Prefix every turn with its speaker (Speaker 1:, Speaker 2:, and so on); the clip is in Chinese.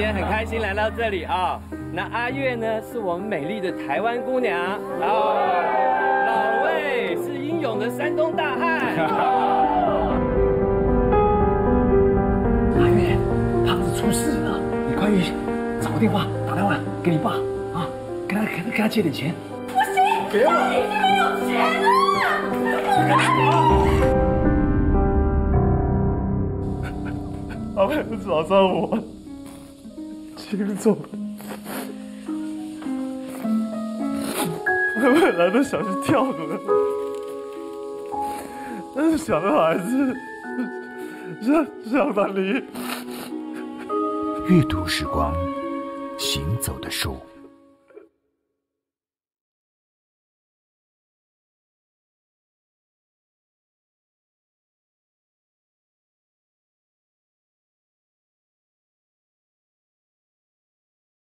Speaker 1: 天很开心来到这里啊。那阿月呢，是我们美丽的台湾姑娘，然后老魏是英勇的山东大汉。
Speaker 2: 阿月，胖子出事了，你快去找个电话打电话给你爸啊，跟他借点钱。
Speaker 3: 不行，别了，我已经没有钱了。
Speaker 4: 他们找上我，秦总，我本来都想去跳河，但是想到还是想到你。
Speaker 5: 阅读时光，行走的树。